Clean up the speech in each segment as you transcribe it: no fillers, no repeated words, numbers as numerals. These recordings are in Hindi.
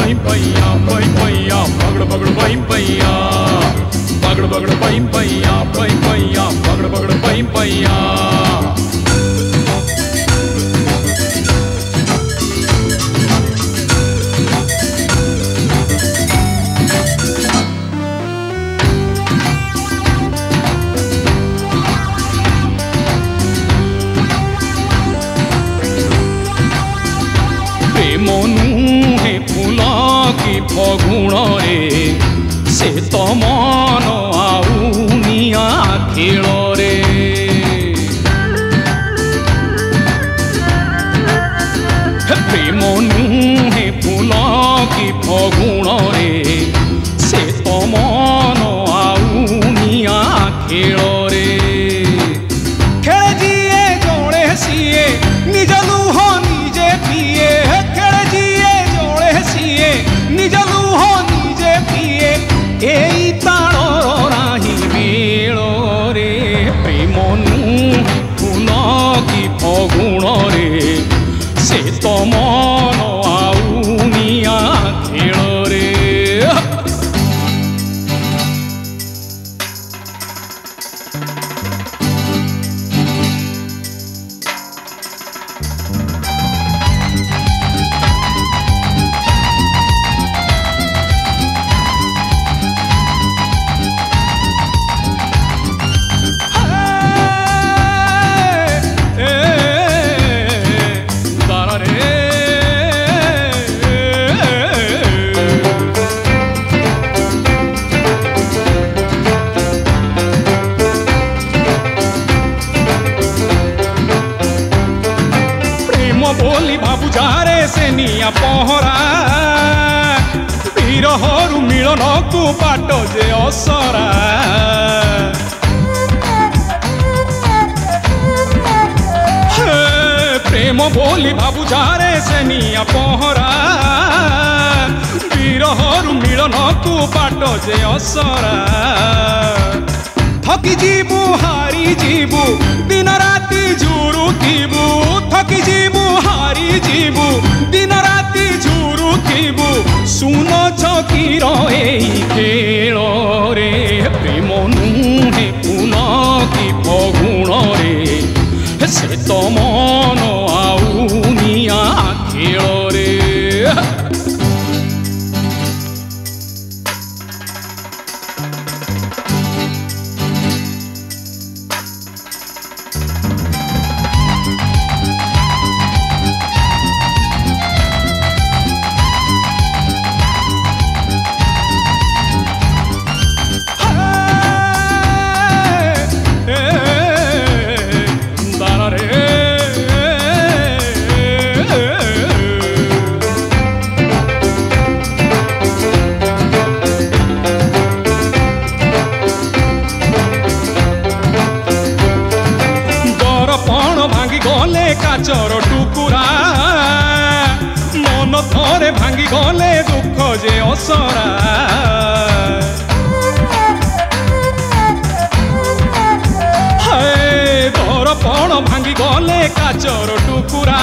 पई पैया पई पैया पगड़ पगड़ पई पैया पगड़ पगड़ पई पैया पई पैया पगड़ पगड़ पई पैया। मनुहे फूला की फगुण रे से तो मन आउनिया खेल रे। प्रेम नुहे फूला की फगुण रे से तो मन आउनिया खेल रे। खेल जिए जोड़े सिए निज लुह निजे पिए निज लुह निजे पिए एई ताणर नाही मेल रे। प्रेम नुहे फूल की फगुण रे से तो मन आउनिया खेल रे। बोली बाबू जारे से निया पहरा विरहरु मिलन को बाट जे असरा। प्रेम बोली बाबू जारे से निया पहरा विरहरु मिलन को बाट जे असरा। थकी जीवु हारी जीवु दिन राति झुरुथिबु थकी जीवु हारी जीवु दिन राति झुरुथिबु सुन छकीर एई खेल रे। प्रेम नुहे फूल की फगुण रे से तो मन आउनिया खेल रे। काचर टुकुरा मन थरे भांगी गले दुख जे असरा। दर्पण भांगी गले काचर टुकुरा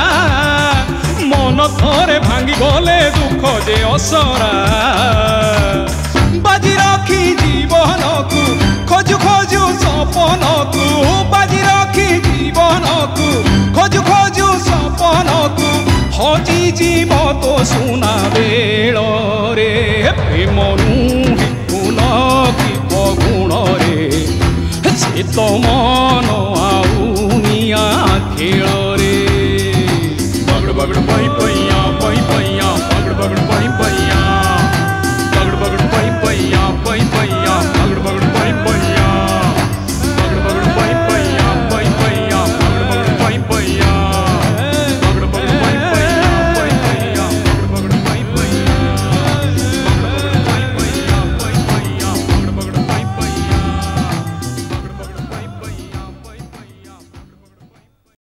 मन थरे भांगी गले दुख जे असरा। बाजी रखी जीवन को खोजु खोजु सपन को बाजी रखी जीवन को खोजु खोजु सपन को हजी जीव तो सुना बेल रे। प्रेम नुहे फूल की फगुण रे से तो मन आउनिया खेल रे। पगड़ पगड़ पई